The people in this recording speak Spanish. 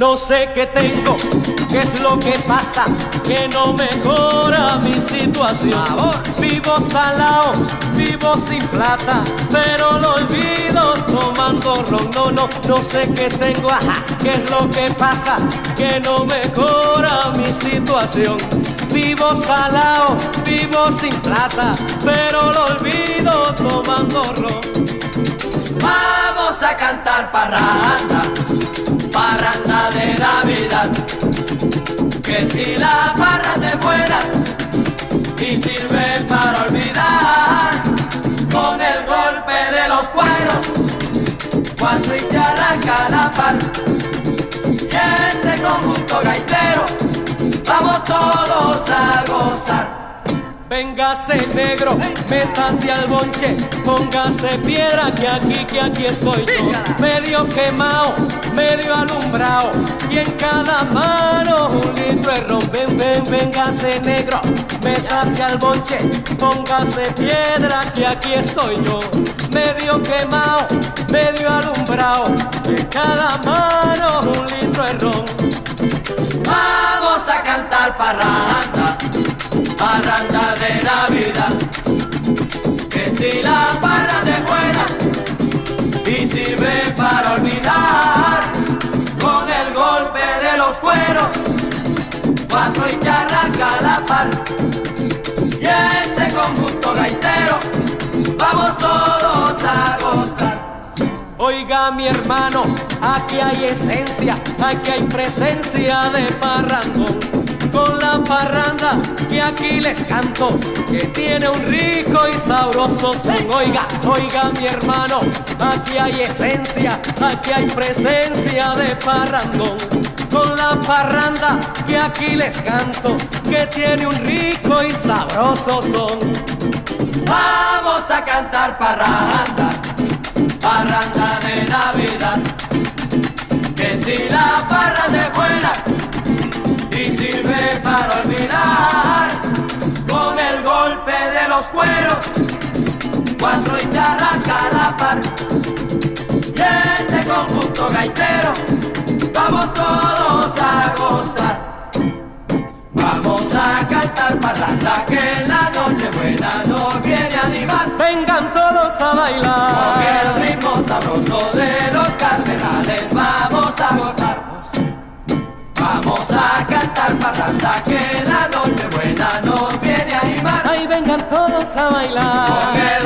No sé qué tengo, qué es lo que pasa, que no mejora mi situación. Vivo salao, vivo sin plata, pero lo olvido tomando ron. No sé qué tengo, ajá, qué es lo que pasa, que no mejora mi situación. Vivo salao, vivo sin plata, pero lo olvido tomando ron. Vamos a cantar parranda, parranda de Navidad. Que si la parranda es buena y sirve para olvidar, con el golpe de los cueros, cuando arranca la par, y este conjunto gaitero, vamos todos a gozar. Véngase negro, métase al bonche, póngase piedra que aquí estoy yo. Medio quemado, medio alumbrado, y en cada mano un litro de ron. Véngase negro, métase al bonche, póngase piedra que aquí estoy yo. Medio quemado, medio alumbrado, en cada mano un litro de ron. Vamos a cantar parranda, parranda de Navidad. Que si la parranda es buena y sirve para olvidar, con el golpe de los cueros, cuatro y arranca la par, y este conjunto gaitero, vamos todos a gozar. Oiga mi hermano, aquí hay esencia, aquí hay presencia de parrandón. Con la parranda que aquí les canto, que tiene un rico y sabroso son. Oiga mi hermano, aquí hay esencia, aquí hay presencia de parrandón. Con la parranda que aquí les canto, que tiene un rico y sabroso son. Vamos a cantar parranda, parranda de Navidad. Que si la parranda es buena y sirve para olvidar, con el golpe de los cueros, cuatro y arranca la par, y este conjunto gaitero, vamos todos a gozar. Vamos a cantar parranda, que la noche buena nos viene a animar. Vengan todos a bailar, con el ritmo sabroso de los cardenales vamos a gozar. Vamos a cantar parranda, que la noche buena nos viene a animar. Ay, vengan todos a bailar. Con el